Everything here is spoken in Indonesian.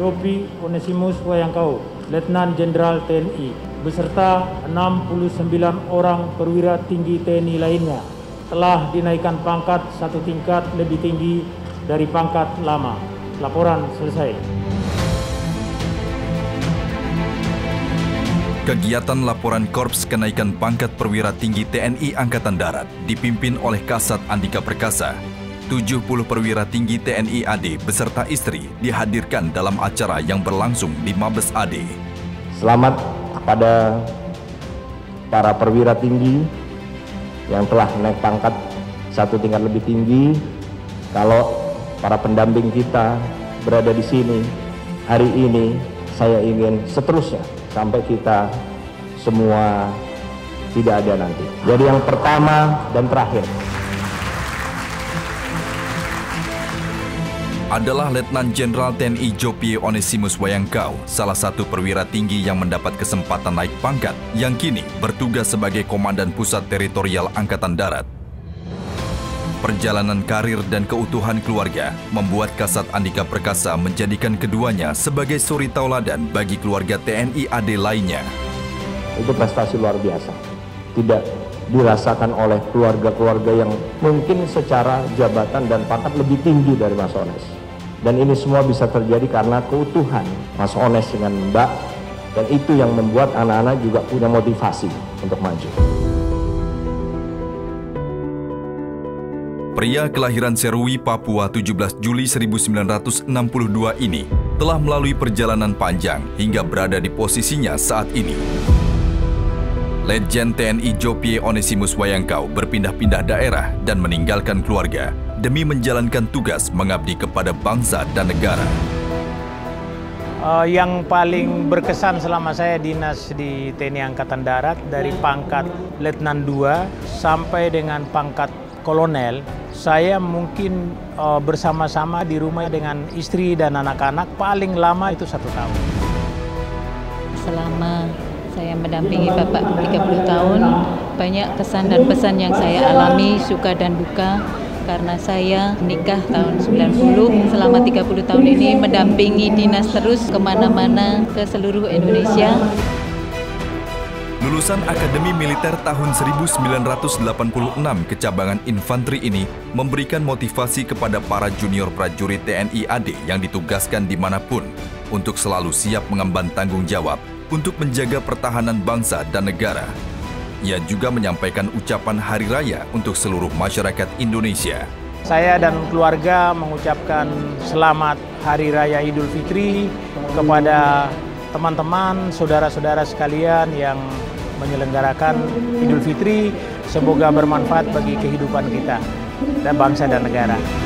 Yopi Onesimus Wayangkau, Letnan Jenderal TNI, beserta 69 orang perwira tinggi TNI lainnya telah dinaikkan pangkat satu tingkat lebih tinggi dari pangkat lama. Laporan selesai. Kegiatan laporan Korps Kenaikan Pangkat Perwira Tinggi TNI Angkatan Darat dipimpin oleh Kasat Andika Perkasa. 70 perwira tinggi TNI AD beserta istri dihadirkan dalam acara yang berlangsung di Mabes AD. Selamat kepada para perwira tinggi yang telah naik pangkat satu tingkat lebih tinggi. Kalau para pendamping kita berada di sini hari ini, saya ingin seterusnya sampai kita semua tidak ada nanti. Jadi yang pertama dan terakhir adalah Letnan Jenderal TNI Yopi Onesimus Wayangkau, salah satu perwira tinggi yang mendapat kesempatan naik pangkat, yang kini bertugas sebagai Komandan Pusat Teritorial Angkatan Darat. Perjalanan karir dan keutuhan keluarga membuat Kasat Andika Perkasa menjadikan keduanya sebagai suri tauladan bagi keluarga TNI AD lainnya. Itu prestasi luar biasa. Tidak dirasakan oleh keluarga-keluarga yang mungkin secara jabatan dan pangkat lebih tinggi dari Mas Ones. Dan ini semua bisa terjadi karena keutuhan Mas Ones dengan Mbak. Dan itu yang membuat anak-anak juga punya motivasi untuk maju. Pria kelahiran Serui, Papua 17 Juli 1962 ini telah melalui perjalanan panjang hingga berada di posisinya saat ini. Letjen TNI Yopi Onesimus Wayangkau berpindah-pindah daerah dan meninggalkan keluarga demi menjalankan tugas mengabdi kepada bangsa dan negara. Yang paling berkesan selama saya dinas di TNI Angkatan Darat dari pangkat Letnan 2 sampai dengan pangkat Kolonel, saya mungkin bersama-sama di rumah dengan istri dan anak-anak paling lama itu 1 tahun. Selama saya mendampingi Bapak 30 tahun, banyak kesan dan pesan yang saya alami, suka dan duka, karena saya nikah tahun 90, selama 30 tahun ini mendampingi dinas terus kemana-mana ke seluruh Indonesia. Lulusan Akademi Militer tahun 1986 Kecabangan Infanteri ini memberikan motivasi kepada para junior prajurit TNI AD yang ditugaskan dimanapun untuk selalu siap mengemban tanggung jawab untuk menjaga pertahanan bangsa dan negara. Ia juga menyampaikan ucapan Hari Raya untuk seluruh masyarakat Indonesia. Saya dan keluarga mengucapkan selamat Hari Raya Idul Fitri kepada teman-teman, saudara-saudara sekalian yang menyelenggarakan Idul Fitri. Semoga bermanfaat bagi kehidupan kita dan bangsa dan negara.